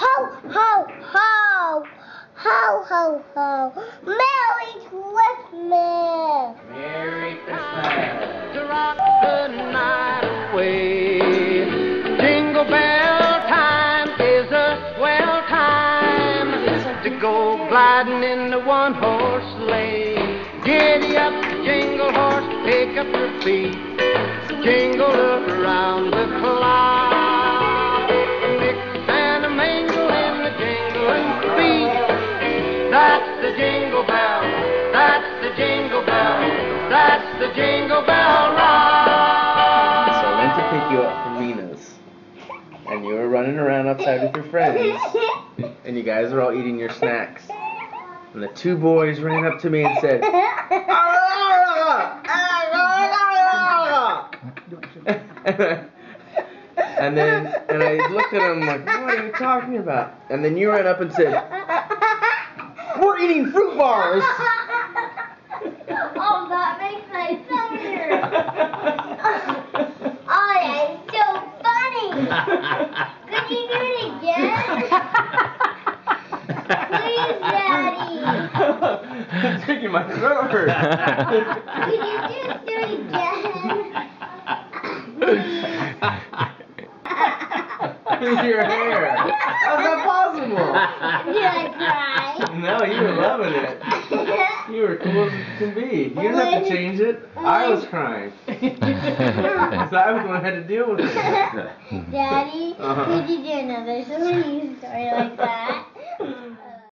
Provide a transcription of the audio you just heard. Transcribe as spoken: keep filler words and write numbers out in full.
Ho, ho, ho! Ho, ho, ho! Merry Christmas! Merry Christmas! To rock the night away. Jingle bell time is a swell time to go gliding in the one-horse sleigh. Giddy up, jingle horse, pick up your feet. Jingle around the clock. Mix and a mingle in the jingling beat. That's the jingle bell. That's the jingle bell. That's the jingle bell rock. So I went to pick you up from Nina's, and you were running around outside with your friends, and you guys were all eating your snacks. And the two boys ran up to me and said, and then and I looked at them like, what are you talking about? And then you ran up and said, we're eating fruit bars. Oh, that makes my stomach. Oh, that's so funny. Could you do it again? Please, Daddy. It's making my throat hurt. Could you just do it again? Your hair. How's that possible? Did I cry? No, you were loving it. You were cool as it can be. You didn't have to change it. I was crying. Because I was the one who had to deal with it. Daddy, Uh-huh. could you do another silly story like that?